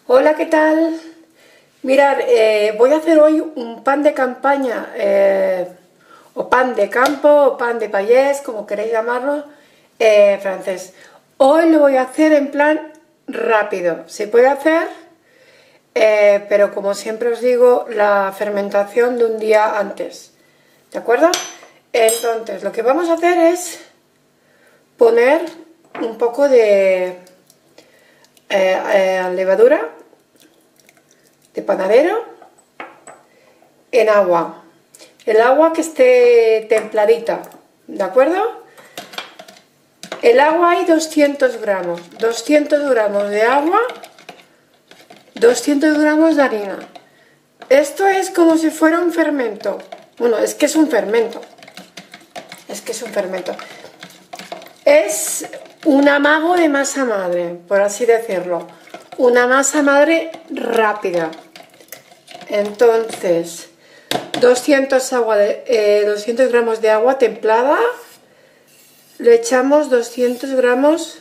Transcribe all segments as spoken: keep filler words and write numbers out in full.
Hola, ¿qué tal? Mirad, eh, voy a hacer hoy un pan de campaña, eh, o pan de campo, o pan de payés, como queréis llamarlo, eh, francés. Hoy lo voy a hacer en plan rápido. Se puede hacer, eh, pero como siempre os digo, la fermentación de un día antes. ¿De acuerdo? Entonces, lo que vamos a hacer es poner un poco de eh, eh, levadura de panadero en agua. El agua que esté templadita, ¿de acuerdo? El agua hay doscientos gramos, doscientos gramos de agua, doscientos gramos de harina. Esto es como si fuera un fermento. Bueno, es que es un fermento. Es que es un fermento. Es un amago de masa madre, por así decirlo. Una masa madre rápida. Entonces, doscientos, agua de, eh, doscientos gramos de agua templada. Le echamos doscientos gramos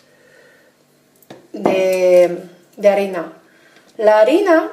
de, de harina. La harina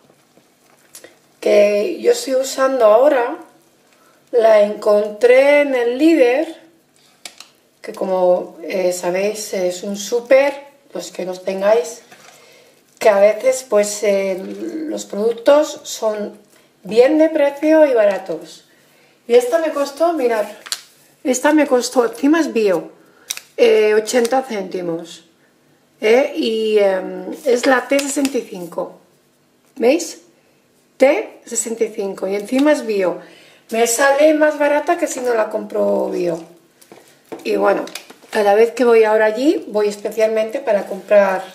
que yo estoy usando ahora la encontré en el Líder, que como eh, sabéis es un súper, los que no tengáis, que a veces pues eh, los productos son bien de precio y baratos. Y esta me costó, mirad, esta me costó, encima es bio, eh, ochenta céntimos, eh, y eh, es la T sesenta y cinco, ¿veis? T sesenta y cinco, y encima es bio. Me sale más barata que si no la compro bio. Y bueno, cada vez que voy ahora allí, voy especialmente para comprar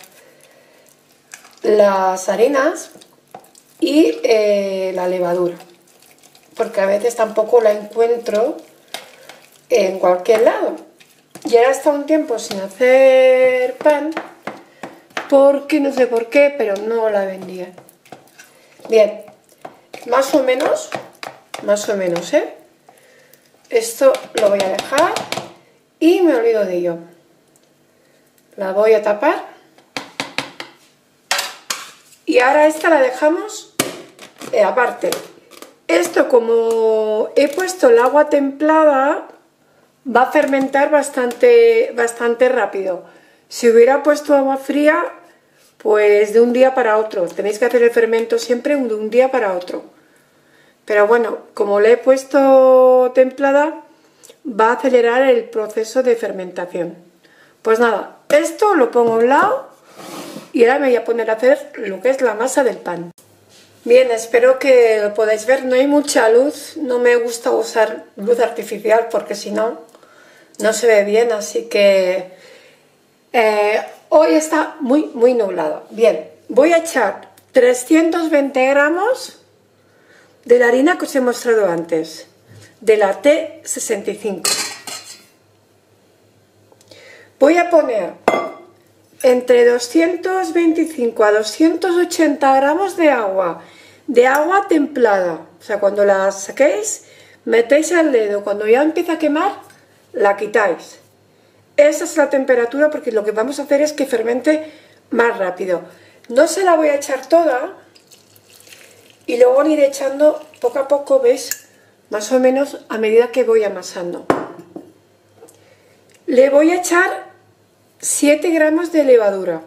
las harinas y eh, la levadura, porque a veces tampoco la encuentro en cualquier lado. Y ahora está un tiempo sin hacer pan, porque no sé por qué, pero no la vendía. Bien, más o menos, más o menos, ¿eh? Esto lo voy a dejar y me olvido de ello. La voy a tapar. Y ahora esta la dejamos eh, aparte. Esto, como he puesto el agua templada, va a fermentar bastante, bastante rápido. Si hubiera puesto agua fría, pues de un día para otro. Tenéis que hacer el fermento siempre de un día para otro. Pero bueno, como le he puesto templada, va a acelerar el proceso de fermentación. Pues nada, esto lo pongo a un lado. Y ahora me voy a poner a hacer lo que es la masa del pan. Bien, espero que lo podáis ver. No hay mucha luz, no me gusta usar luz artificial porque si no, no se ve bien. Así que eh, hoy está muy, muy nublado. Bien, voy a echar trescientos veinte gramos de la harina que os he mostrado antes, de la T sesenta y cinco. Voy a poner entre doscientos veinticinco a doscientos ochenta gramos de agua, de agua templada. O sea, cuando la saquéis, metéis el dedo, cuando ya empieza a quemar, la quitáis. Esa es la temperatura, porque lo que vamos a hacer es que fermente más rápido. No se la voy a echar toda, y luego le iré echando poco a poco, ¿veis? Más o menos a medida que voy amasando. Le voy a echar siete gramos de levadura.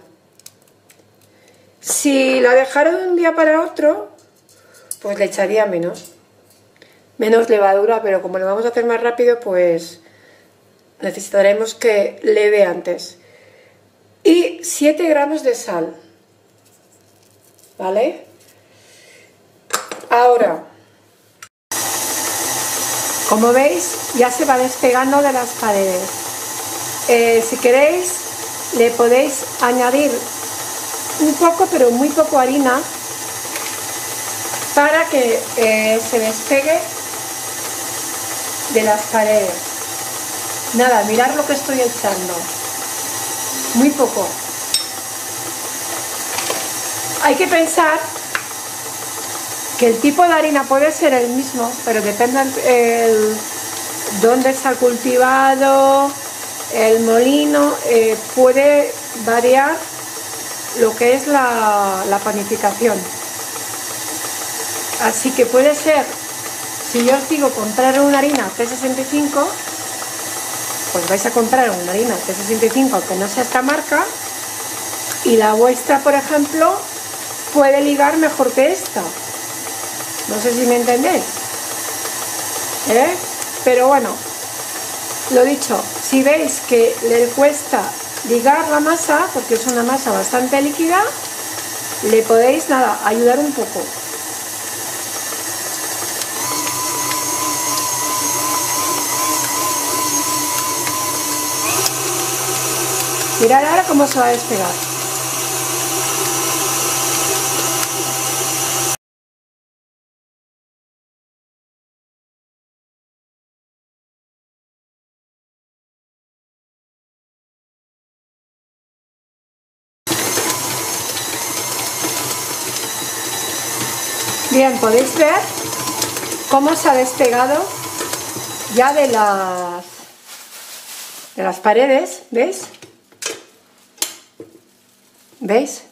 Si la dejara de un día para otro, pues le echaría menos menos levadura, pero como lo vamos a hacer más rápido, pues necesitaremos que leve antes. Y siete gramos de sal, ¿vale? Ahora, como veis, ya se va despegando de las paredes. Eh, si queréis, le podéis añadir un poco, pero muy poco harina, para que eh, se despegue de las paredes. Nada, mirad lo que estoy echando. Muy poco. Hay que pensar que el tipo de harina puede ser el mismo, pero depende el, dónde está cultivado, el molino, eh, puede variar lo que es la, la panificación. Así que puede ser, si yo os digo comprar una harina T sesenta y cinco, pues vais a comprar una harina T sesenta y cinco que no sea esta marca, y la vuestra, por ejemplo, puede ligar mejor que esta. No sé si me entendéis, ¿eh? Pero bueno, lo dicho, si veis que le cuesta ligar la masa, porque es una masa bastante líquida, le podéis, nada, ayudar un poco. Mirad ahora cómo se va a despegar. Bien, podéis ver cómo se ha despegado ya de las, de las paredes, ¿veis? ¿Veis?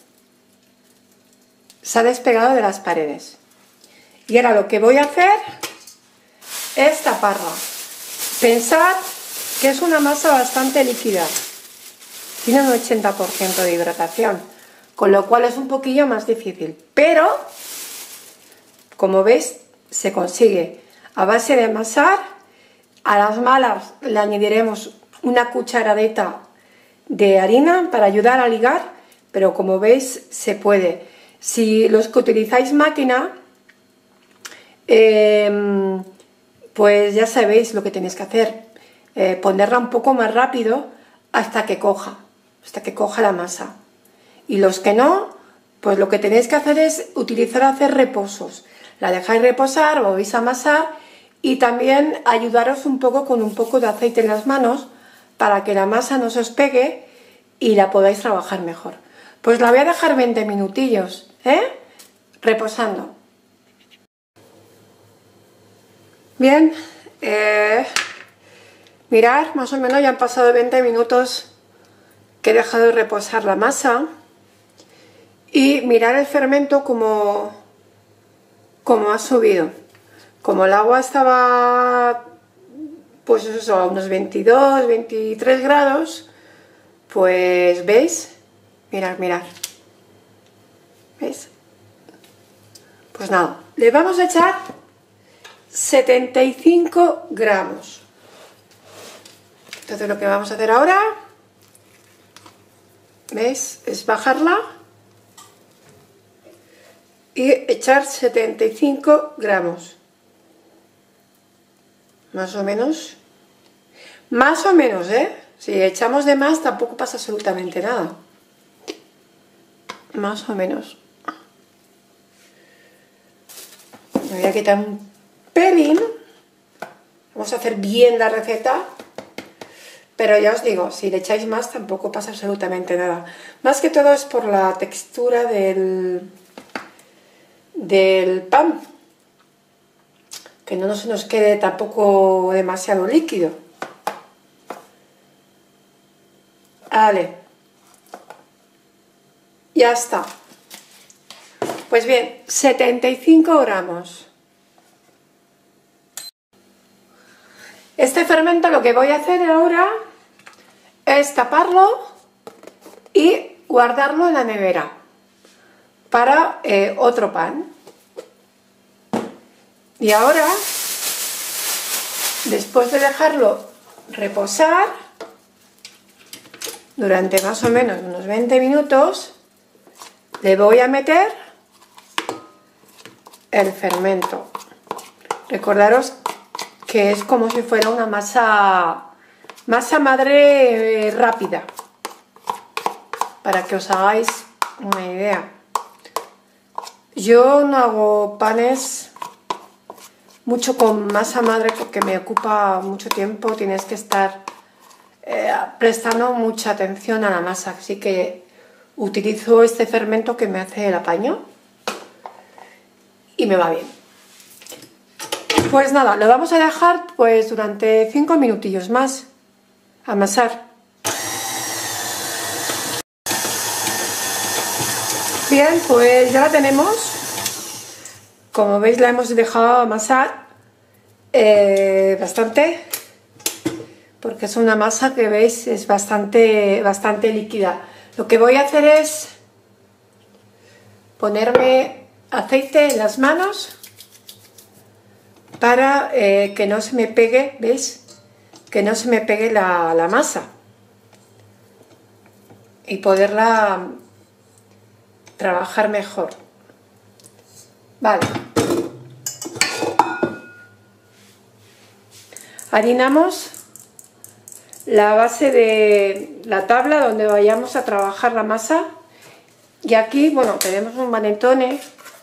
Se ha despegado de las paredes. Y ahora lo que voy a hacer es taparla. Pensad que es una masa bastante líquida. Tiene un ochenta por ciento de hidratación, con lo cual es un poquillo más difícil. Pero, como veis, se consigue a base de amasar. A las malas le añadiremos una cucharadita de harina para ayudar a ligar, pero como veis se puede. Si los que utilizáis máquina, eh, pues ya sabéis lo que tenéis que hacer, eh, ponerla un poco más rápido hasta que coja, hasta que coja la masa. Y los que no, pues lo que tenéis que hacer es utilizar hacer reposos. La dejáis reposar, volvéis a amasar y también ayudaros un poco con un poco de aceite en las manos para que la masa no se os pegue y la podáis trabajar mejor. Pues la voy a dejar veinte minutillos, ¿eh? Reposando. Bien, eh, mirad, más o menos ya han pasado veinte minutos que he dejado de reposar la masa. Y mirad el fermento como, como ha subido. Como el agua estaba, pues eso, a unos veintidós, veintitrés grados, pues veis, mirad, mirad, ¿veis? Pues nada, le vamos a echar setenta y cinco gramos. Entonces lo que vamos a hacer ahora, ¿veis? Es bajarla y echar setenta y cinco gramos. Más o menos. Más o menos, ¿eh? Si echamos de más tampoco pasa absolutamente nada. Más o menos. Me voy a quitar un pelín. Vamos a hacer bien la receta. Pero ya os digo, si le echáis más tampoco pasa absolutamente nada. Más que todo es por la textura del, del pan. Que no se nos quede tampoco demasiado líquido. Vale. Ya está. Pues bien, setenta y cinco gramos. Este fermento lo que voy a hacer ahora es taparlo y guardarlo en la nevera para eh, otro pan. Y ahora, después de dejarlo reposar durante más o menos unos veinte minutos, le voy a meter el fermento. Recordaros que es como si fuera una masa, masa madre eh, rápida, para que os hagáis una idea. Yo no hago panes mucho con masa madre porque me ocupa mucho tiempo, tienes que estar eh, prestando mucha atención a la masa, así que utilizo este fermento que me hace el apaño y me va bien. Pues nada, lo vamos a dejar pues durante cinco minutillos más a amasar. Bien, pues ya la tenemos. Como veis, la hemos dejado amasar eh, bastante, porque es una masa que veis es bastante, bastante líquida. Lo que voy a hacer es ponerme aceite en las manos para eh, que no se me pegue, ¿veis? Que no se me pegue la, la masa y poderla trabajar mejor. Vale. Harinamos la base de la tabla donde vayamos a trabajar la masa. Y aquí, bueno, tenemos un panettone,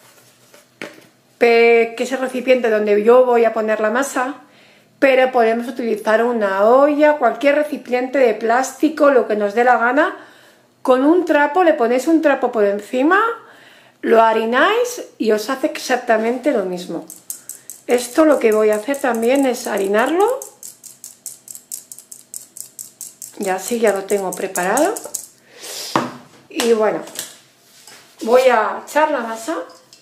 que es el recipiente donde yo voy a poner la masa, pero podemos utilizar una olla, cualquier recipiente de plástico, lo que nos dé la gana. Con un trapo, le ponéis un trapo por encima, lo harináis y os hace exactamente lo mismo. Esto lo que voy a hacer también es harinarlo. Y así ya lo tengo preparado. Y bueno, voy a echar la masa.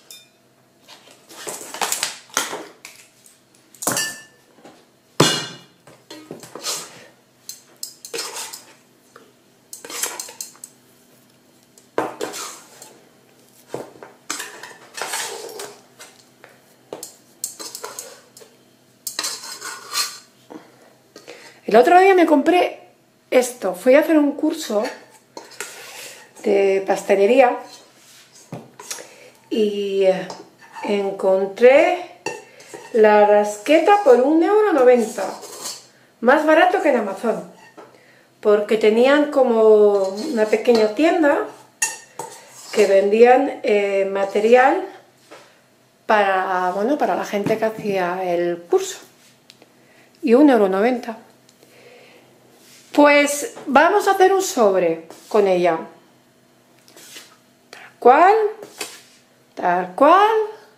El otro día me compré esto, fui a hacer un curso de pastelería y encontré la rasqueta por un euro noventa, más barato que en Amazon, porque tenían como una pequeña tienda que vendían eh, material para, bueno, para la gente que hacía el curso, y un euro noventa. Pues vamos a hacer un sobre con ella, tal cual, tal cual,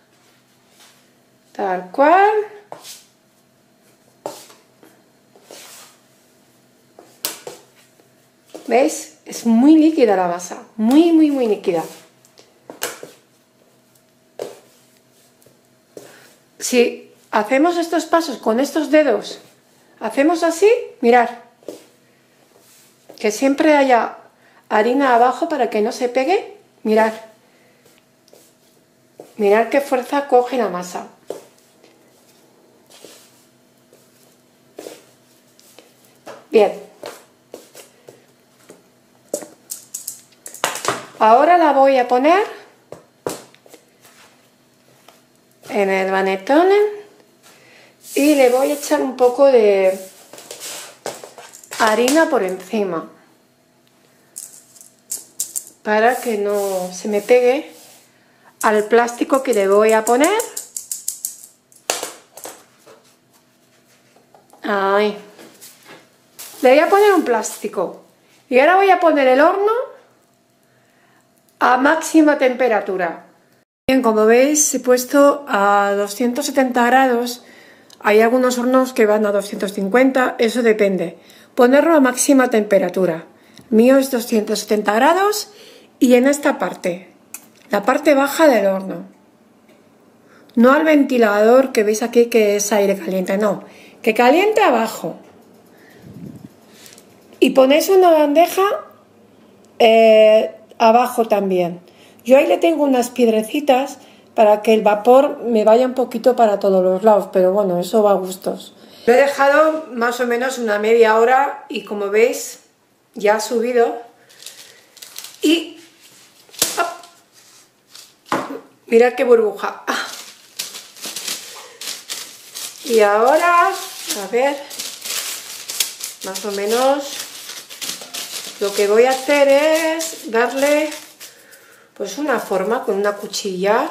tal cual. ¿Veis? Es muy líquida la masa, muy, muy, muy líquida. Si hacemos estos pasos con estos dedos, hacemos así, mirad, que siempre haya harina abajo para que no se pegue. Mirad, mirad qué fuerza coge la masa. Bien, ahora la voy a poner en el panettone y le voy a echar un poco de harina por encima para que no se me pegue al plástico que le voy a poner. Ahí. Le voy a poner un plástico y ahora voy a poner el horno a máxima temperatura. Bien, como veis he puesto a doscientos setenta grados. Hay algunos hornos que van a doscientos cincuenta, eso depende. Ponerlo a máxima temperatura. El mío es doscientos setenta grados y en esta parte, la parte baja del horno. No al ventilador que veis aquí que es aire caliente, no. Que caliente abajo. Y ponéis una bandeja eh, abajo también. Yo ahí le tengo unas piedrecitas para que el vapor me vaya un poquito para todos los lados, pero bueno, eso va a gustos. Lo he dejado más o menos una media hora y como veis ya ha subido. Y ¡oh! Mirad qué burbuja. Y ahora, a ver, más o menos lo que voy a hacer es darle pues una forma con una cuchilla.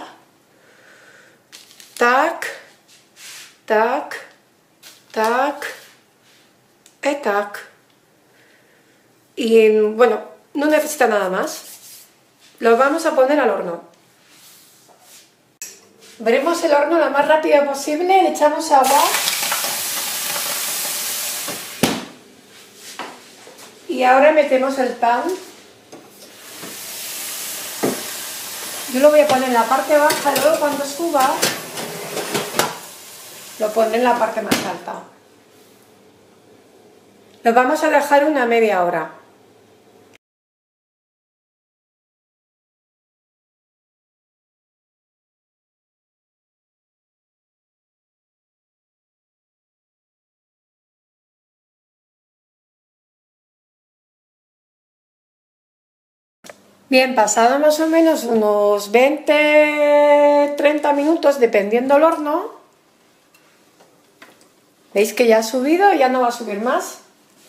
Tac, tac, tac, y tac. Y bueno, no necesita nada más. Lo vamos a poner al horno. Veremos el horno lo más rápido posible. Le echamos agua. Y ahora metemos el pan. Yo lo voy a poner en la parte baja y luego cuando suba lo pondré en la parte más alta. Lo vamos a dejar una media hora. Bien, pasado más o menos unos veinte treinta minutos, dependiendo del horno, veis que ya ha subido, ya no va a subir más.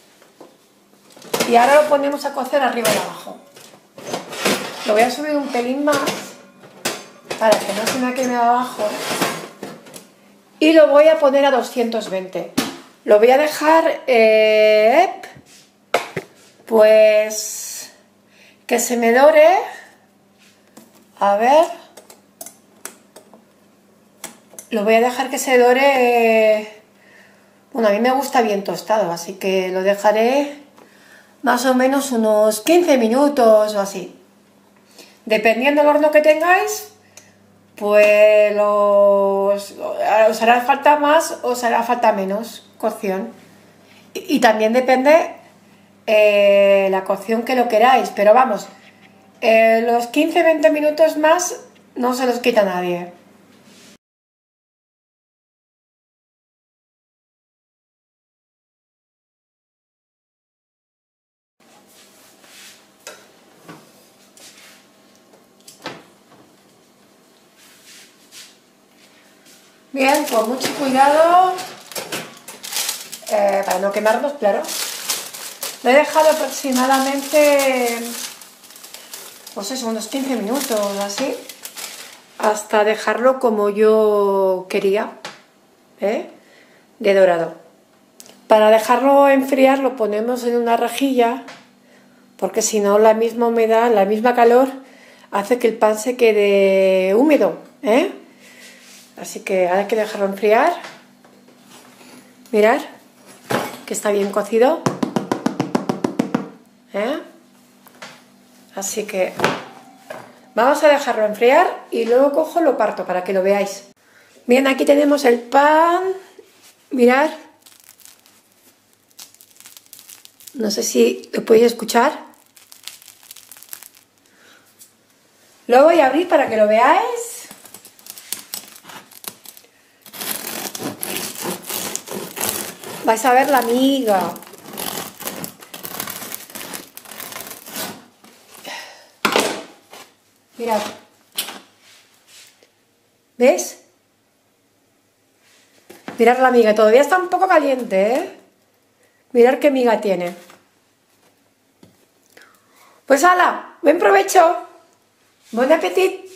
Y ahora lo ponemos a cocer arriba y abajo. Lo voy a subir un pelín más para que no se me queme abajo. Y lo voy a poner a doscientos veinte. Lo voy a dejar, eh, pues... que se me dore, a ver, lo voy a dejar que se dore, bueno, a mí me gusta bien tostado, así que lo dejaré más o menos unos quince minutos o así. Dependiendo del horno que tengáis, pues los, os hará falta más o os hará falta menos cocción. Y, y también depende Eh, la cocción que lo queráis, pero vamos, eh, los quince veinte minutos más no se los quita nadie. Bien, con mucho cuidado, eh, para no quemarnos, claro. Lo he dejado aproximadamente, pues eso, unos quince minutos así, hasta dejarlo como yo quería, ¿eh? De dorado. Para dejarlo enfriar lo ponemos en una rejilla, porque si no la misma humedad, la misma calor, hace que el pan se quede húmedo, ¿eh? Así que hay que dejarlo enfriar. Mirad, que está bien cocido. ¿Eh? Así que vamos a dejarlo enfriar y luego cojo, lo parto para que lo veáis. Bien, aquí tenemos el pan, mirad, no sé si lo podéis escuchar. Lo voy a abrir para que lo veáis. Vais a ver la miga. Mirad, ¿ves? Mirad la miga, todavía está un poco caliente, ¿eh? Mirad qué miga tiene. Pues hala, buen provecho, buen apetito.